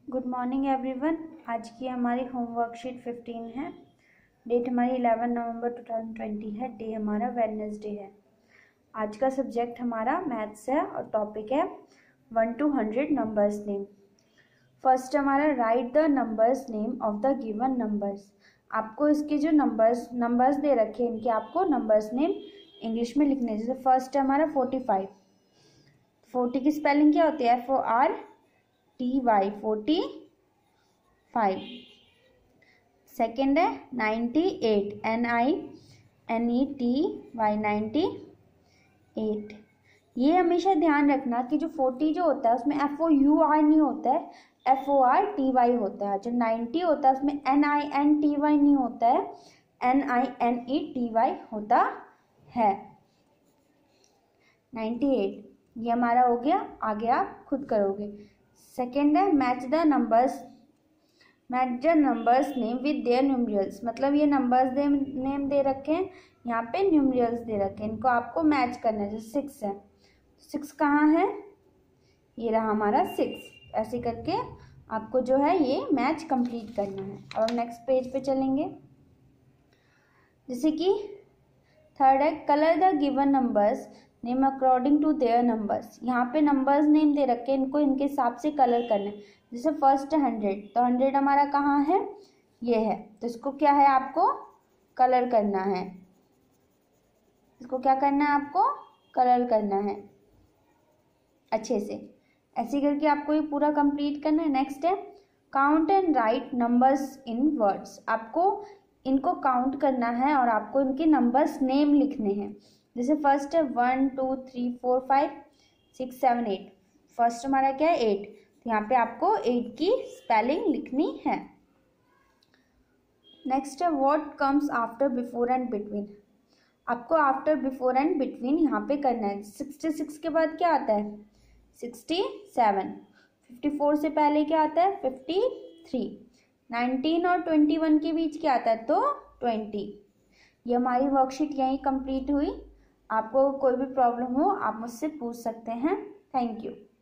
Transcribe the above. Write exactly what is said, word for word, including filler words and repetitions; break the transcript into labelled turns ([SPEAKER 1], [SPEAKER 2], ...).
[SPEAKER 1] Good morning everyone. आज की हमारी होमवर्क शीट फिफ्टीन है। डेट हमारी eleven November two thousand twenty है। डे हमारा वेडनेसडे है। आज का सब्जेक्ट हमारा मैथ्स है और टॉपिक है one two hundred numbers name. First हमारा write the numbers name of the given numbers. आपको इसके जो नंबर्स नंबर्स दे रखे हैं इनके आपको नंबर्स नेम इंग्लिश में लिखने। जैसे फर्स्ट है हमारा फोर्टी फाइव। फोर्टी की स्पेलिंग क्या होती है? F O R T Y, forty five. Second है ninety eight, N I N E T Y, ninety eight. ये हमेशा ध्यान रखना कि जो फोर्टी जो होता है उसमें एफ ओ यू आर नहीं होता है, F O R T Y होता है। जो नाइन्टी होता है उसमें N I N T Y नहीं होता है, N I N E T Y होता है। नाइन्टी एट ये हमारा हो गया। आगे आप खुद करोगे। सेकेंड है match the numbers match the numbers name with their numerals. मतलब ये नंबर्स दे नेम दे रखे हैं, यहाँ पे न्यूमरल्स दे रखे हैं, इनको आपको मैच करना है। जैसे सिक्स है, सिक्स कहाँ है? ये रहा हमारा सिक्स। ऐसे करके आपको जो है ये मैच कंप्लीट करना है। अब हम नेक्स्ट पेज पे चलेंगे। जैसे कि थर्ड है colour the given numbers name according to their numbers. यहाँ पे नंबर्स नेम दे रखे हैं, इनको इनके हिसाब से कलर करना है। जैसे फर्स्ट है हंड्रेड, तो हंड्रेड हमारा कहाँ है? ये है, तो इसको क्या है आपको कलर करना है। इसको क्या करना है? आपको कलर करना है अच्छे से। ऐसे करके आपको ये पूरा कंप्लीट करना है। नेक्स्ट है count and write numbers in words. आपको इनको काउंट करना है और आपको इनके नंबर्स नेम लिखने हैं। जैसे फर्स्ट है one two three four five six seven eight. First हमारा क्या है? एट, तो यहाँ पे आपको एट की स्पेलिंग लिखनी है। नेक्स्ट है what comes after before and between. आपको आफ्टर बिफोर एंड बिटवीन यहाँ पे करना है। सिक्सटी सिक्स के बाद क्या आता है? Sixty seven. फिफ्टी फोर से पहले क्या आता है? Fifty three. नाइनटीन और ट्वेंटी वन के बीच क्या आता है? तो ट्वेंटी। ये हमारी वर्कशीट यहीं कंप्लीट हुई। आपको कोई भी प्रॉब्लम हो आप मुझसे पूछ सकते हैं। Thank you.